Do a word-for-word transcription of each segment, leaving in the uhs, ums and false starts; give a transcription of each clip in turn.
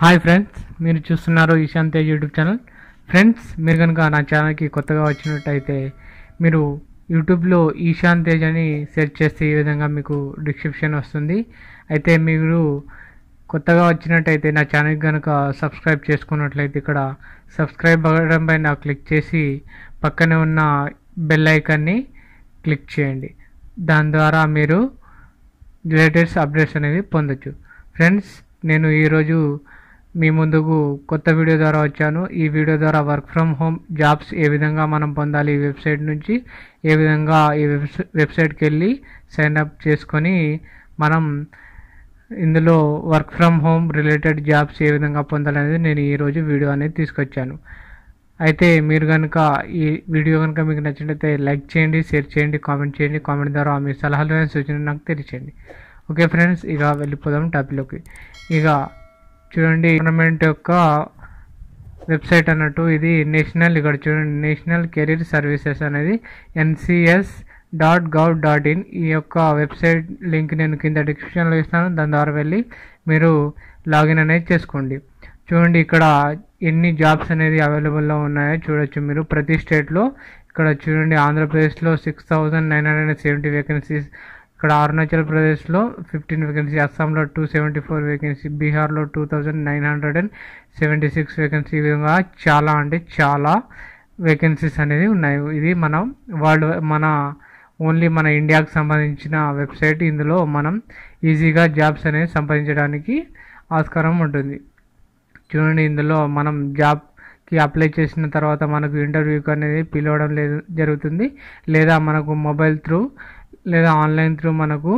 Hi friends, మీరు చూస్తున్నారు Eshan Tej YouTube channel. Friends, మీరు కనుక నా ఛానల్కి కొత్తగా వచ్చినట్టయితే మీరు యూట్యూబ్లో ఈశాన్ తేజ్ అని సెర్చ్ చేస్తే ఈ విధంగా మీకు డిస్క్రిప్షన్ వస్తుంది. అయితే మీరు కొత్తగా వచ్చినట్టయితే నా ఛానల్కి కనుక సబ్స్క్రైబ్ చేసుకున్నట్లయితే ఇక్కడ సబ్స్క్రైబ్ బటన్ పైన క్లిక్ చేసి పక్కనే ఉన్న బెల్ ఐకాన్ని క్లిక్ చేయండి. దాని ద్వారా మీరు లేటెస్ట్ అప్డేట్స్ అనేది పొందొచ్చు. ఫ్రెండ్స్, నేను ఈరోజు మీ ముందుకు కొత్త వీడియో ద్వారా వచ్చాను. ఈ వీడియో ద్వారా వర్క్ ఫ్రమ్ హోమ్ జాబ్స్ ఏ విధంగా మనం పొందాలి, ఈ వెబ్సైట్ నుంచి ఏ విధంగా ఈ వెబ్సైట్కి వెళ్ళి సైన్ అప్ చేసుకొని మనం ఇందులో work from home related jobs ఏ విధంగా పొందాలనేది నేను ఈరోజు వీడియో అనేది తీసుకొచ్చాను. అయితే మీరు కనుక ఈ వీడియో కనుక మీకు నచ్చినట్లయితే లైక్ చేయండి, షేర్ చేయండి, కామెంట్ చేయండి. కామెంట్ ద్వారా మీ సలహాలు అండ్ సూచనలు నాకు తెలియచేయండి. ఓకే ఫ్రెండ్స్, ఇక వెళ్ళిపోదాం టాపిక్లోకి. ఇక చూడండి, గవర్నమెంట్ యొక్క వెబ్సైట్ అన్నట్టు ఇది నేషనల్, ఇక్కడ చూడండి నేషనల్ కెరీర్ సర్వీసెస్ అనేది NCS dot gov dot in. ఈ యొక్క వెబ్సైట్ లింక్ నేను కింద డిస్క్రిప్షన్లో ఇస్తాను. దాని ద్వారా వెళ్ళి మీరు లాగిన్ అనేది చేసుకోండి. చూడండి, ఇక్కడ ఎన్ని జాబ్స్ అనేది అవైలబుల్లో ఉన్నాయో చూడొచ్చు మీరు ప్రతి స్టేట్లో. ఇక్కడ చూడండి, ఆంధ్రప్రదేశ్లో six thousand nine hundred and seventy vacancies, ఇక్కడ అరుణాచల్ ప్రదేశ్లో ఫిఫ్టీన్ వేకెన్సీ, అస్సాంలో టూ సెవెంటీ ఫోర్ వేకెన్సీ, బీహార్లో two thousand nine hundred and seventy six vacancy. ఈ విధంగా చాలా అంటే చాలా వేకెన్సీస్ అనేది ఉన్నాయి. ఇది మనం వరల్డ్ మన ఓన్లీ మన ఇండియాకు సంబంధించిన వెబ్సైట్. ఇందులో మనం ఈజీగా జాబ్స్ అనేది సంపాదించడానికి ఆస్కారం ఉంటుంది. చూడండి, ఇందులో మనం జాబ్కి అప్లై చేసిన తర్వాత మనకు ఇంటర్వ్యూకి అనేది పిలవడం లేదు జరుగుతుంది, లేదా మనకు మొబైల్ త్రూ లేదా ఆన్లైన్ త్రూ మనకు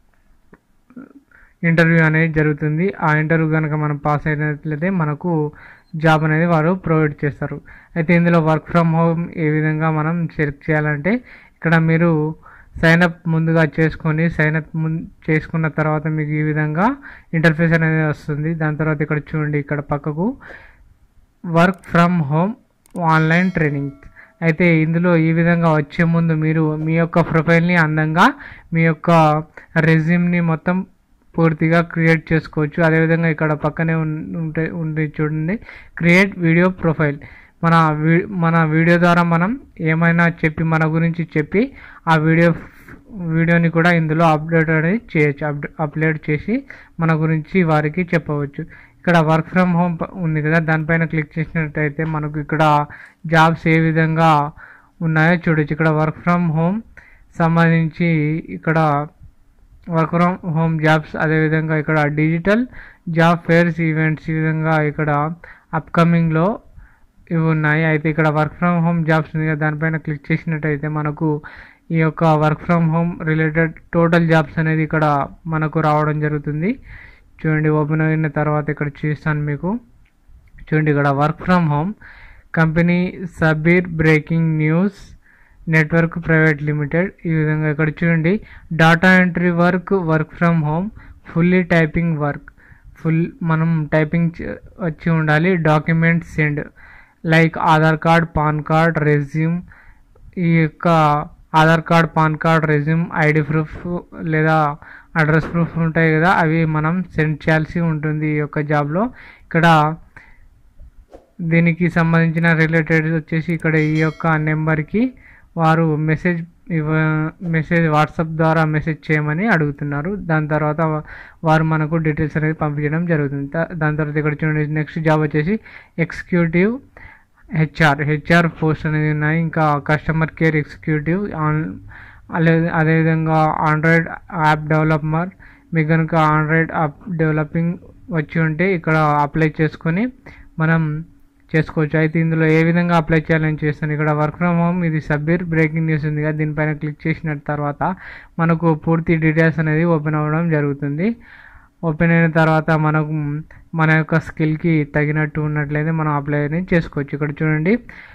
ఇంటర్వ్యూ అనేది జరుగుతుంది. ఆ ఇంటర్వ్యూ కనుక మనం పాస్ అయినట్లయితే మనకు జాబ్ అనేది వారు ప్రొవైడ్ చేస్తారు. అయితే ఇందులో వర్క్ ఫ్రమ్ హోమ్ ఏ విధంగా మనం సెలెక్ట్ చేయాలంటే ఇక్కడ మీరు సైన్అప్ ముందుగా చేసుకొని సైన్అప్ ముందు చేసుకున్న తర్వాత మీకు ఈ విధంగా ఇంటర్ఫేస్ అనేది వస్తుంది. దాని తర్వాత ఇక్కడ చూడండి, ఇక్కడ పక్కకు work from home online training. అయితే ఇందులో ఈ విధంగా వచ్చే ముందు మీరు మీ యొక్క ప్రొఫైల్ని అందంగా మీ యొక్క రెజ్యూమ్ని మొత్తం పూర్తిగా క్రియేట్ చేసుకోవచ్చు. అదేవిధంగా ఇక్కడ పక్కనే ఉంటే ఉంది చూడండి, క్రియేట్ వీడియో ప్రొఫైల్. మన వీ మన వీడియో ద్వారా మనం ఏమైనా చెప్పి మన గురించి చెప్పి ఆ వీడియో వీడియోని కూడా ఇందులో అప్లోడ్ అనేది చేయొచ్చు. అప్ అప్లోడ్ చేసి మన గురించి వారికి చెప్పవచ్చు. ఇక్కడ వర్క్ ఫ్రమ్ హోమ్ ఉంది కదా, దానిపైన క్లిక్ చేసినట్టయితే మనకు ఇక్కడ జాబ్స్ ఏ విధంగా ఉన్నాయో చూడొచ్చు. ఇక్కడ వర్క్ ఫ్రమ్ హోమ్ సంబంధించి ఇక్కడ వర్క్ ఫ్రమ్ హోమ్ జాబ్స్, అదేవిధంగా ఇక్కడ డిజిటల్ జాబ్ ఫేర్స్ ఈవెంట్స్, ఈ విధంగా ఇక్కడ అప్కమింగ్లో ఇవి ఉన్నాయి. అయితే ఇక్కడ వర్క్ ఫ్రమ్ హోమ్ జాబ్స్ ఉంది కదా, దానిపైన క్లిక్ చేసినట్టయితే మనకు ఈ యొక్క work from home related total jobs అనేది ఇక్కడ మనకు రావడం జరుగుతుంది. చూడండి, ఓపెన్ అయిన తర్వాత ఇక్కడ చూస్తాను మీకు. చూడండి, ఇక్కడ work from home company Sabir breaking news network private limited. ఈ విధంగా ఇక్కడ చూడండి, data entry work, work from home, fully typing work, full మనం టైపింగ్ వచ్చి ఉండాలి. Documents send like Aadhaar card, PAN card, resume. ఈ యొక్క Aadhaar card, PAN card, resume, ID proof లేదా అడ్రస్ ప్రూఫ్ ఉంటాయి కదా, అవి మనం సెండ్ చేయాల్సి ఉంటుంది ఈ యొక్క జాబ్లో. ఇక్కడ దీనికి సంబంధించిన రిలేటెడ్ వచ్చేసి ఇక్కడ ఈ యొక్క నెంబర్కి వారు మెసేజ్ ఇవ్వ మెసేజ్ వాట్సాప్ ద్వారా మెసేజ్ చేయమని అడుగుతున్నారు. దాని తర్వాత వారు మనకు డీటెయిల్స్ అనేది పంపించడం జరుగుతుంది. దాని తర్వాత ఇక్కడ చూడండి, నెక్స్ట్ జాబ్ వచ్చేసి ఎగ్జిక్యూటివ్ హెచ్ఆర్ హెచ్ఆర్ పోస్ట్ అనేది ఉన్నాయి. ఇంకా కస్టమర్ కేర్ ఎగ్జిక్యూటివ్, ఆన్ అదే అదేవిధంగా ఆండ్రాయిడ్ యాప్ డెవలపర్. మీకు కనుక ఆండ్రాయిడ్ యాప్ డెవలపింగ్ వచ్చి ఉంటే ఇక్కడ అప్లై చేసుకొని మనం చేసుకోవచ్చు. అయితే ఇందులో ఏ విధంగా అప్లై చేయాలని చేస్తాను. ఇక్కడ వర్క్ ఫ్రమ్ హోమ్ ఇది సబీర్ బ్రేకింగ్ న్యూస్ ఉంది కదా, దీనిపైన క్లిక్ చేసిన తర్వాత మనకు పూర్తి డీటెయిల్స్ అనేది ఓపెన్ అవ్వడం జరుగుతుంది. ఓపెన్ అయిన తర్వాత మనకు మన యొక్క స్కిల్కి తగినట్టు ఉన్నట్లయితే మనం అప్లై అనేది చేసుకోవచ్చు. ఇక్కడ చూడండి,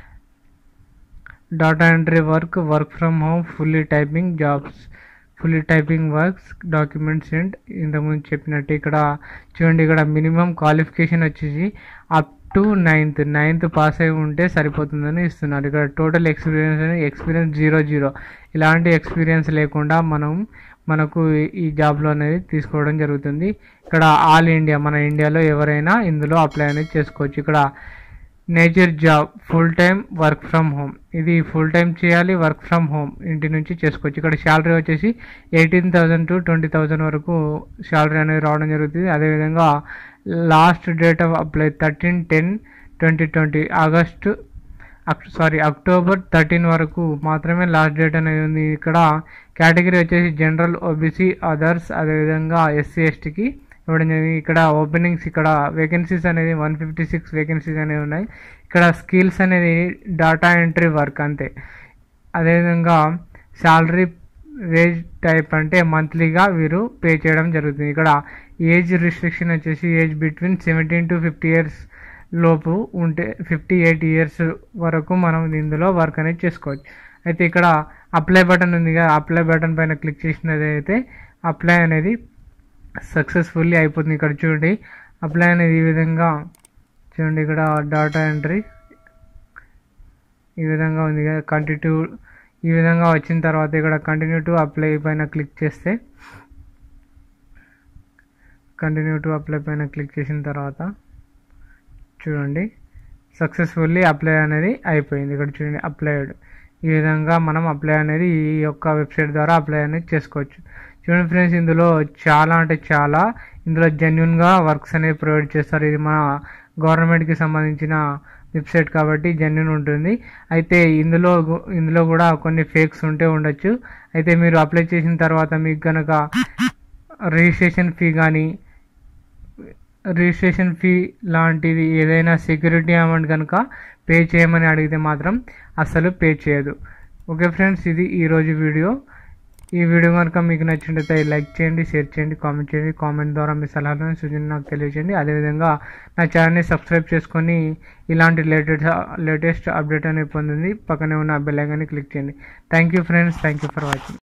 data entry work, work from home, fully typing jobs, fully typing works, documents and ఇంతకుముందు చెప్పినట్టు ఇక్కడ చూడండి, ఇక్కడ మినిమం క్వాలిఫికేషన్ వచ్చేసి up to ninth ninth pass అయి ఉంటే సరిపోతుందని ఇస్తున్నారు. ఇక్కడ total experience experience zero zero ఇలాంటి ఎక్స్పీరియన్స్ లేకుండా మనం మనకు ఈ జాబ్లో అనేది తీసుకోవడం జరుగుతుంది. ఇక్కడ ఆల్ ఇండియా, మన ఇండియాలో ఎవరైనా ఇందులో అప్లై అనేది చేసుకోవచ్చు. ఇక్కడ nature job full time work from home, ఇది ఫుల్ టైం చేయాలి, వర్క్ ఫ్రమ్ హోమ్ ఇంటి నుంచి చేసుకోవచ్చు. ఇక్కడ శాలరీ వచ్చేసి eighteen thousand to twenty thousand వరకు శాలరీ అనేది రావడం జరుగుతుంది. అదేవిధంగా last date of apply thirteen ten twenty twenty August sorry October thirteen వరకు మాత్రమే లాస్ట్ డేట్ అనేది ఉంది. ఇక్కడ కేటగిరీ వచ్చేసి జనరల్, ఓబీసీ, అదర్స్, అదేవిధంగా ఎస్సీ ఎస్టీకి ఇవ్వడం జరిగింది. ఇక్కడ ఓపెనింగ్స్, ఇక్కడ వేకెన్సీస్ అనేది వన్ ఫిఫ్టీ సిక్స్ వేకెన్సీస్ అనేవి ఉన్నాయి. ఇక్కడ స్కిల్స్ అనేది డేటా ఎంట్రీ వర్క్ అంతే. అదేవిధంగా శాలరీ వేజ్ టైప్ అంటే మంత్లీగా వీరు పే చేయడం జరుగుతుంది. ఇక్కడ ఏజ్ రిస్ట్రిక్షన్ వచ్చేసి age between seventeen to fifty years లోపు ఉంటే ఫిఫ్టీ ఎయిట్ ఇయర్స్ వరకు మనం ఇందులో వర్క్ అనేది చేసుకోవచ్చు. అయితే ఇక్కడ అప్లై బటన్ ఉంది కదా, అప్లై బటన్ పైన క్లిక్ చేసినది అయితే అప్లై అనేది సక్సెస్ఫుల్లీ అయిపోతుంది. ఇక్కడ చూడండి అప్లై అనేది ఈ విధంగా చూడండి, ఇక్కడ డేటా ఎంట్రీ ఈ విధంగా ఉంది కదా, కంటిన్యూ ఈ విధంగా వచ్చిన తర్వాత ఇక్కడ కంటిన్యూ టు అప్లై పైన క్లిక్ చేస్తే కంటిన్యూ టు అప్లై పైన క్లిక్ చేసిన తర్వాత చూడండి సక్సెస్ఫుల్లీ అప్లై అనేది అయిపోయింది. ఇక్కడ చూడండి అప్లైడ్, ఈ విధంగా మనం అప్లై అనేది ఈ యొక్క వెబ్సైట్ ద్వారా అప్లై అనేది చేసుకోవచ్చు. చూడండి ఫ్రెండ్స్, ఇందులో చాలా అంటే చాలా ఇందులో జెన్యున్గా వర్క్స్ అనేవి ప్రొవైడ్ చేస్తారు. ఇది మన గవర్నమెంట్కి సంబంధించిన వెబ్సైట్ కాబట్టి జెన్యున్ ఉంటుంది. అయితే ఇందులో ఇందులో కూడా కొన్ని ఫేక్స్ ఉంటే ఉండొచ్చు. అయితే మీరు అప్లై చేసిన తర్వాత మీకు కనుక రిజిస్ట్రేషన్ ఫీ కానీ రిజిస్ట్రేషన్ ఫీ లాంటిది ఏదైనా సెక్యూరిటీ అమౌంట్ కనుక పే చేయమని అడిగితే మాత్రం అస్సలు పే చేయదు. ఓకే ఫ్రెండ్స్, ఇది ఈరోజు వీడియో. ఈ వీడియో కనుక మీకు నచ్చినట్లయితే లైక్ చేయండి, షేర్ చేయండి, కామెంట్ చేయండి. కామెంట్ ద్వారా మీ సలహాలను సూచనలు నాకు తెలియజేయండి. అదేవిధంగా నా ఛానల్ని సబ్స్క్రైబ్ చేసుకొని ఇలాంటి లేటెస్ట్ లేటెస్ట్ అప్డేట్ అనేది పొందింది పక్కనే ఉన్న బెల్ ఐకాన్ని క్లిక్ చేయండి. Thank you friends, thank you for watching.